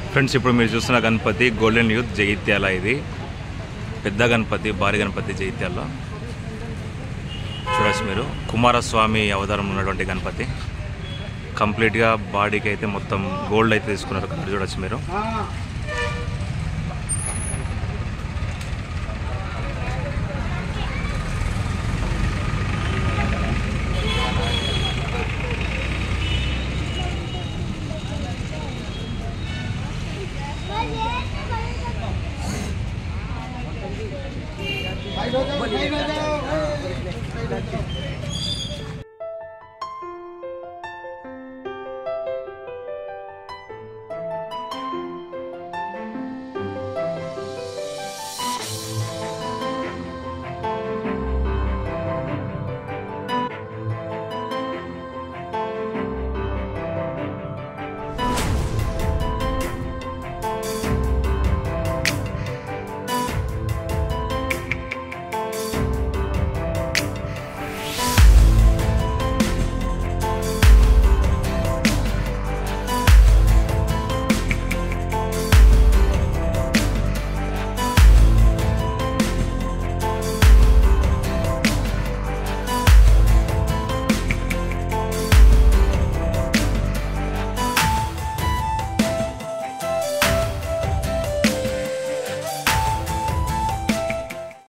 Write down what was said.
Friends ఇప్పుడు మీరు చూస్తున్న గణపతి గోల్డెన్ యూత్ జగిత్యాల. ఇది పెద్ద గణపతి, భారీ గణపతి జగిత్యాలలో చూడొచ్చు మీరు. కుమారస్వామి అవతారం ఉన్నటువంటి గణపతి. కంప్లీట్గా బాడీకి అయితే మొత్తం గోల్డ్ అయితే తీసుకున్నారు కలర్ చూడొచ్చు మీరు.